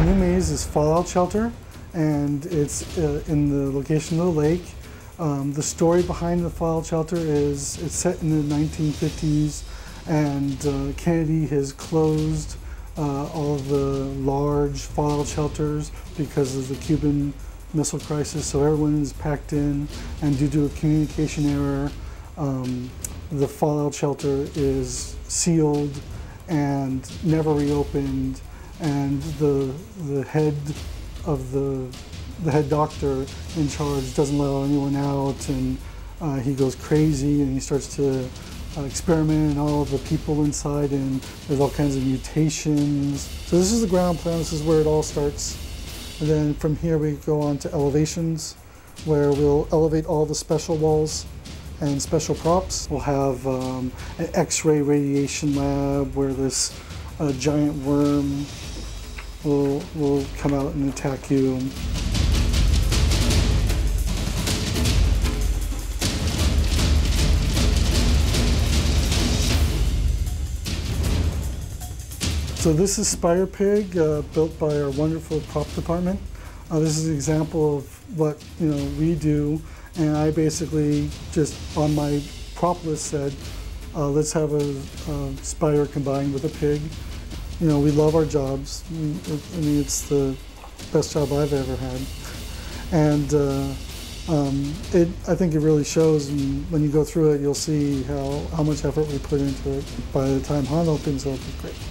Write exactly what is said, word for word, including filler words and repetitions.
new maze is Fallout Shelter, and it's uh, in the location of the lake. Um, the story behind the Fallout Shelter is it's set in the nineteen fifties, and uh, Kennedy has closed uh, all of the large fallout shelters because of the Cuban Missile Crisis, so everyone is packed in, and due to a communication error, um, the fallout shelter is sealed and never reopened, and the the head of the the head doctor in charge doesn't let anyone out, and uh, he goes crazy and he starts to uh, experiment on all of the people inside, and there's all kinds of mutations. So this is the ground plan. This is where it all starts. And then from here we go on to elevations, where we'll elevate all the special walls and special props. We'll have um, an X-ray radiation lab where this uh, giant worm will, will come out and attack you. So this is Spire Pig, uh, built by our wonderful prop department. Uh, this is an example of what you know we do, and I basically just on my prop list said, uh, let's have a, a Spire combined with a pig. You know, we love our jobs. I mean, it's the best job I've ever had, and uh, um, it. I think it really shows. And when you go through it, you'll see how how much effort we put into it. By the time Han opens, it'll be great.